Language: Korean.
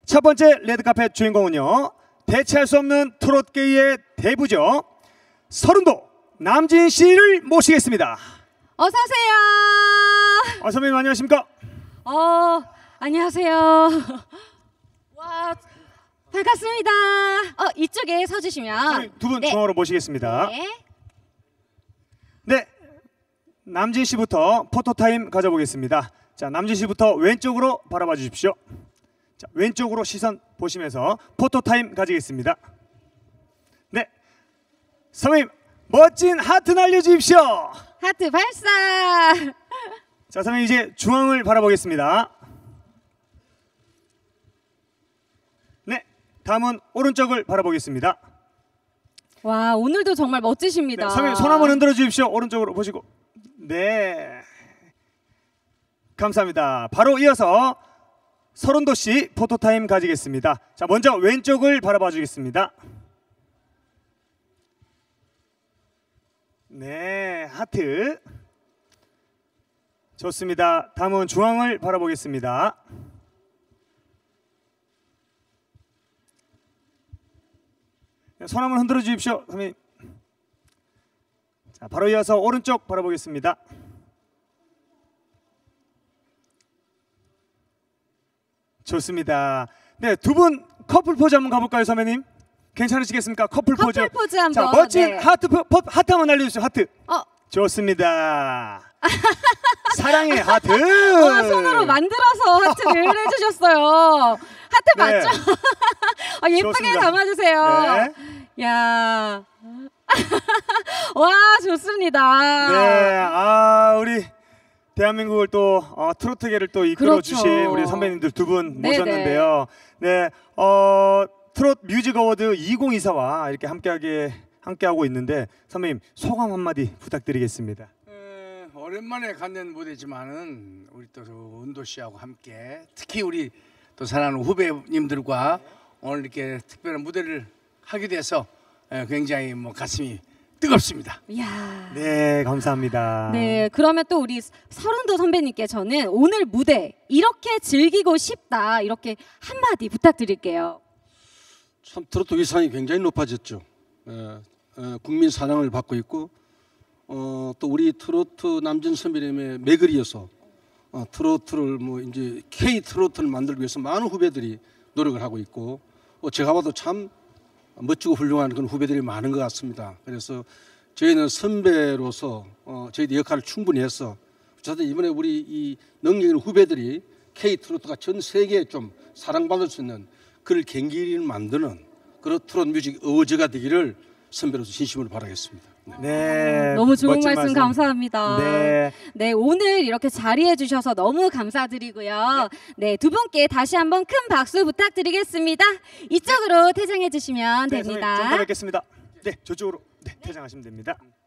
첫 번째 레드카펫 주인공은요, 대체할 수 없는 트롯계의 대부죠. 서른도 남진 씨를 모시겠습니다. 어서 오세요. 선배님 안녕하십니까? 안녕하세요. 와, 반갑습니다. 이쪽에 서주시면 두 분 네. 중앙으로 모시겠습니다. 네. 네, 남진 씨부터 포토타임 가져보겠습니다. 자, 남진 씨부터 왼쪽으로 바라봐 주십시오. 자, 왼쪽으로 시선 보시면서 포토타임 가지겠습니다. 네, 선배님 멋진 하트 날려주십시오. 하트 발사. 자, 선배님 이제 중앙을 바라보겠습니다. 네, 다음은 오른쪽을 바라보겠습니다. 와, 오늘도 정말 멋지십니다. 네, 선배님 손 한번 흔들어 주십시오. 오른쪽으로 보시고. 네, 감사합니다. 바로 이어서 서른도 씨 포토타임 가지겠습니다. 자, 먼저 왼쪽을 바라봐 주겠습니다. 네, 하트. 좋습니다. 다음은 중앙을 바라보겠습니다. 네, 손 한번 흔들어 주십시오, 선생님. 자, 바로 이어서 오른쪽 바라보겠습니다. 좋습니다. 네, 두 분 커플 포즈 한번 가볼까요, 선배님? 괜찮으시겠습니까? 커플 포즈. 커플 포즈 한번. 자, 멋진 네. 하트 한번 날려주세요. 하트. 좋습니다. 사랑의 하트. 손으로 만들어서 하트를 해주셨어요. 하트 네. 맞죠? 예쁘게 좋습니다. 담아주세요. 네. 야, 와, 좋습니다. 네, 우리 대한민국을 또 트로트계를 또 이끌어 주신 그렇죠. 우리 선배님들 두 분 네네. 모셨는데요. 네, 트롯 뮤직 어워드 2024와 이렇게 함께하고 있는데 선배님 소감 한마디 부탁드리겠습니다. 오랜만에 갖는 무대지만은 우리 또 은도 씨하고 함께 특히 우리 또 사랑하는 후배님들과 오늘 이렇게 특별한 무대를 하게 돼서 굉장히 가슴이 뜨겁습니다. 이야. 네, 감사합니다. 네, 그러면 또 우리 서른도 선배님께서는 오늘 무대 이렇게 즐기고 싶다 이렇게 한마디 부탁드릴게요. 참 트로트 위상이 굉장히 높아졌죠. 국민 사랑을 받고 있고 또 우리 트로트 남진 선배님의 매글이어서 트로트를 이제 K 트로트를 만들기 위해서 많은 후배들이 노력을 하고 있고 제가 봐도 참 멋지고 훌륭한 그런 후배들이 많은 것 같습니다. 그래서 저희는 선배로서 저희들 역할을 충분히 해서 어쨌든 이번에 우리 이 능력 있는 후배들이 K 트로트가 전 세계에 좀 사랑받을 수 있는 그를 경기를 만드는 그런 트롯 뮤직 어워즈가 되기를 선배로서 진심으로 바라겠습니다. 네, 너무 좋은 멋진 말씀 감사합니다. 네. 네, 오늘 이렇게 자리해 주셔서 너무 감사드리고요. 네, 두 분께 다시 한번 큰 박수 부탁드리겠습니다. 이쪽으로 퇴장해 주시면 네, 됩니다. 선배님, 좀 뵙겠습니다. 네, 저쪽으로 퇴장하시면 됩니다.